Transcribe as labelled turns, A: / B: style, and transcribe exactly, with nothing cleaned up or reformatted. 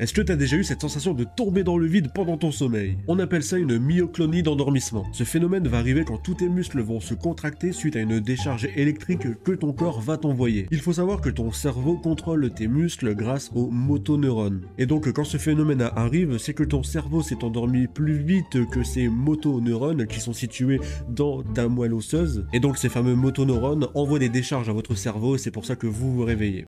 A: Est-ce que tu as déjà eu cette sensation de tomber dans le vide pendant ton sommeil? On appelle ça une myoclonie d'endormissement. Ce phénomène va arriver quand tous tes muscles vont se contracter suite à une décharge électrique que ton corps va t'envoyer. Il faut savoir que ton cerveau contrôle tes muscles grâce aux motoneurones. Et donc quand ce phénomène arrive, c'est que ton cerveau s'est endormi plus vite que ces motoneurones qui sont situés dans ta moelle osseuse. Et donc ces fameux motoneurones envoient des décharges à votre cerveau et c'est pour ça que vous vous réveillez.